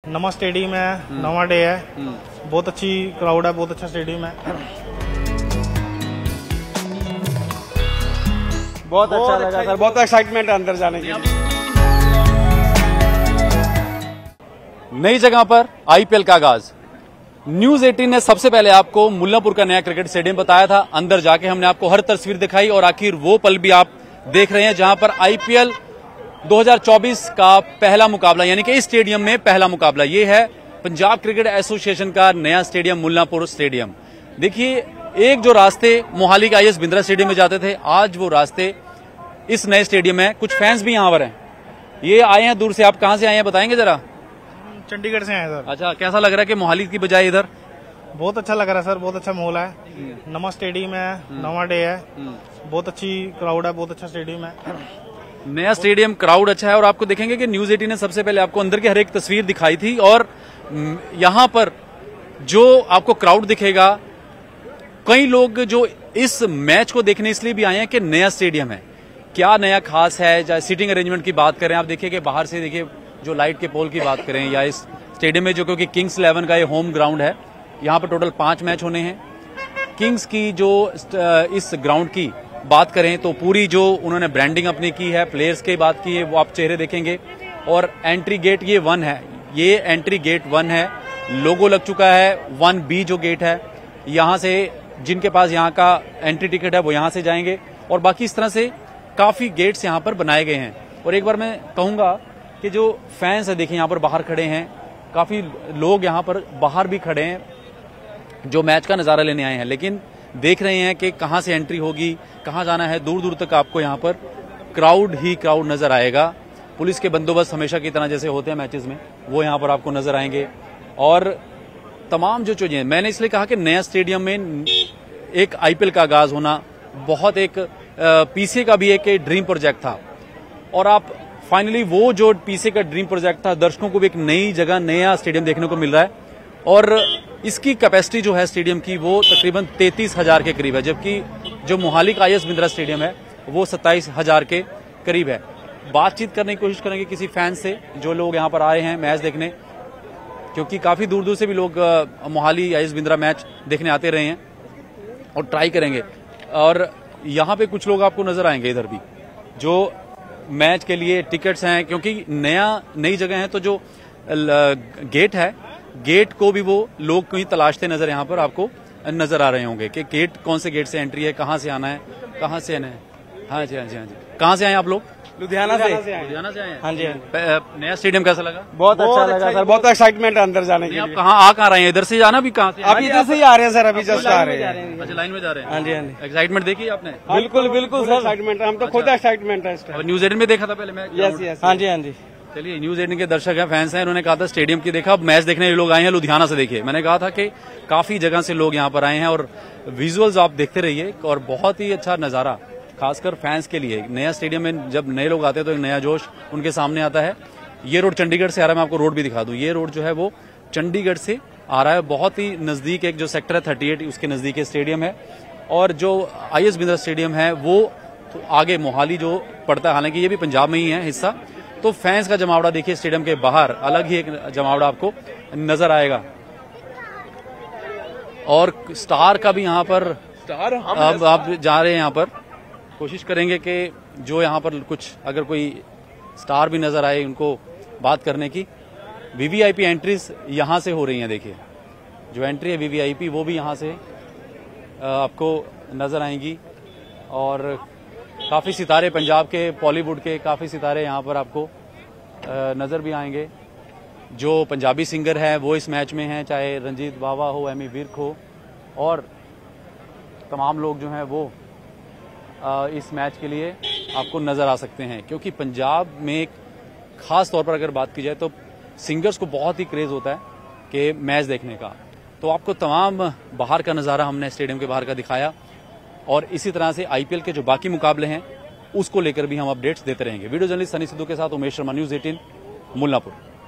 नवा स्टेडियम है, नवा डे है, बहुत अच्छी क्राउड है, बहुत अच्छा स्टेडियम है। बहुत अच्छा लगा सर, बहुत एक्साइटमेंट है अंदर जाने की। नई जगह पर आईपीएल का आगाज। न्यूज 18 ने सबसे पहले आपको मुल्लापुर का नया क्रिकेट स्टेडियम बताया था। अंदर जाके हमने आपको हर तस्वीर दिखाई और आखिर वो पल भी आप देख रहे हैं जहां पर आईपीएल 2024 का पहला मुकाबला, यानी कि इस स्टेडियम में पहला मुकाबला ये है पंजाब क्रिकेट एसोसिएशन का नया स्टेडियम मुल्लापुर स्टेडियम। देखिए, एक जो रास्ते मोहाली के आईएस बिंद्रा स्टेडियम में जाते थे, आज वो रास्ते इस नए स्टेडियम में। कुछ फैंस भी यहाँ पर हैं, ये आए हैं दूर से। आप कहाँ से आए हैं बताएंगे जरा? चंडीगढ़ से आए सर। अच्छा, कैसा लग रहा है कि मोहाली की बजाय इधर? बहुत अच्छा लग रहा है सर, बहुत अच्छा माहौल है, नवा स्टेडियम है, नवा डे है, बहुत अच्छी क्राउड है, बहुत अच्छा स्टेडियम है। नया स्टेडियम, क्राउड अच्छा है। और आपको देखेंगे कि न्यूज 18 ने सबसे पहले आपको अंदर की हर एक तस्वीर दिखाई थी और यहाँ पर जो आपको क्राउड दिखेगा, कई लोग जो इस मैच को देखने इसलिए भी आए हैं कि नया स्टेडियम है, क्या नया खास है। चाहे सीटिंग अरेंजमेंट की बात करें, आप देखिए कि बाहर से देखिए जो लाइट के पोल की बात करें, या इस स्टेडियम में जो क्योंकि किंग्स 11 का ये होम ग्राउंड है, यहाँ पर टोटल 5 मैच होने हैं। किंग्स की जो इस ग्राउंड की बात करें तो पूरी जो उन्होंने ब्रांडिंग अपनी की है, प्लेयर्स की बात की है, वो आप चेहरे देखेंगे। और एंट्री गेट ये 1 है, ये एंट्री गेट 1 है, लोगो लग चुका है। 1B जो गेट है, यहाँ से जिनके पास यहाँ का एंट्री टिकट है वो यहाँ से जाएंगे। और बाकी इस तरह से काफी गेट्स यहाँ पर बनाए गए हैं। और एक बार मैं कहूंगा कि जो फैंस है, देखिए यहाँ पर बाहर खड़े हैं, काफी लोग यहाँ पर बाहर भी खड़े हैं जो मैच का नजारा लेने आए हैं, लेकिन देख रहे हैं कि कहां से एंट्री होगी, कहां जाना है। दूर दूर तक आपको यहाँ पर क्राउड ही क्राउड नजर आएगा। पुलिस के बंदोबस्त हमेशा की तरह जैसे होते हैं मैचेस में, वो यहाँ पर आपको नजर आएंगे। और तमाम जो चीजें, मैंने इसलिए कहा कि नया स्टेडियम में एक आईपीएल का आगाज होना बहुत एक पीसीए का भी एक ड्रीम प्रोजेक्ट था। और आप फाइनली वो जो पीसीए का ड्रीम प्रोजेक्ट था, दर्शकों को भी एक नई जगह, नया स्टेडियम देखने को मिल रहा है। और इसकी कैपेसिटी जो है स्टेडियम की वो तकरीबन 33,000 के करीब है, जबकि जो मोहाली का आईएस बिंद्रा स्टेडियम है वो 27,000 के करीब है। बातचीत करने की कोशिश करेंगे किसी फैन से जो लोग यहाँ पर आए हैं मैच देखने, क्योंकि काफी दूर दूर से भी लोग मोहाली आईएस बिंद्रा मैच देखने आते रहे हैं, और ट्राई करेंगे। और यहाँ पे कुछ लोग आपको नजर आएंगे इधर भी जो मैच के लिए टिकट्स हैं, क्योंकि नई जगह है तो जो गेट है, गेट को भी वो लोग कहीं तलाशते नजर यहाँ पर आपको नजर आ रहे होंगे कि गेट कौन से गेट से एंट्री है, कहाँ से आना है, कहाँ से आना है। हाँ जी, हाँ जी, हाँ जी। कहाँ से आए आप लोग? लुधियाना से। लुधियाना से आए हैं। हाँ जी। नया स्टेडियम कैसा लगा? बहुत अच्छा लगा सर, बहुत एक्साइटमेंट है अंदर जाने की। आप कहाँ रहे हैं? इधर से जाना भी कहाँ से? अभी इधर से ही आ रहे हैं सर, अभी जस्ट आ रहे हैं। अच्छा, लाइन में जा रहे हैं। हाँ जी, हाँ जी। एक्साइटमेंट देखी आपने? बिल्कुल बिल्कुल सर, एक्साइटमेंट है, हम तो खुद एक्साइटमेंट है इस टाइम। न्यूज 18 में देखा था पहले मैच? यस यस, हाँ जी, हाँ जी। चलिए, न्यूज 18 के दर्शक हैं, फैंस हैं, इन्होंने कहा था स्टेडियम की देखा, अब मैच देखने लोग आए हैं लुधियाना से। देखिए, मैंने कहा था कि काफी जगह से लोग यहाँ पर आए हैं और विजुअल्स आप देखते रहिए, और बहुत ही अच्छा नजारा खासकर फैंस के लिए। नया स्टेडियम में जब नए लोग आते हैं तो एक नया जोश उनके सामने आता है। ये रोड चंडीगढ़ से आ रहा है, मैं आपको रोड भी दिखा दूं। ये रोड जो है वो चंडीगढ़ से आ रहा है, बहुत ही नजदीक एक जो सेक्टर है 38 उसके नजदीक स्टेडियम है। और जो आईएस बिंद्रा स्टेडियम है वो तो आगे मोहाली जो पड़ता है, हालांकि ये भी पंजाब में ही है हिस्सा। तो फैंस का जमावड़ा देखिए स्टेडियम के बाहर, अलग ही एक जमावड़ा आपको नजर आएगा। और स्टार का भी यहाँ पर, अब आप जा रहे हैं यहाँ पर, कोशिश करेंगे कि जो यहाँ पर कुछ अगर कोई स्टार भी नजर आए उनको बात करने की। वीवीआईपी एंट्रीज यहाँ से हो रही हैं। देखिए, जो एंट्री है वीवीआईपी वो भी यहाँ से आपको नजर आएंगी। और काफी सितारे पंजाब के, बॉलीवुड के काफी सितारे यहाँ पर आपको नजर भी आएंगे। जो पंजाबी सिंगर है वो इस मैच में हैं, चाहे रंजीत बावा हो, एमी विर्क हो, और तमाम लोग जो हैं वो इस मैच के लिए आपको नजर आ सकते हैं। क्योंकि पंजाब में एक खास तौर पर अगर बात की जाए तो सिंगर्स को बहुत ही क्रेज होता है कि मैच देखने का। तो आपको तमाम बाहर का नज़ारा हमने स्टेडियम के बाहर का दिखाया, और इसी तरह से आईपीएल के जो बाकी मुकाबले हैं उसको लेकर भी हम अपडेट्स देते रहेंगे। वीडियो जर्नलिस्ट सनी सिद्धू के साथ उमेश शर्मा, न्यूज 18 मुल्लापुर।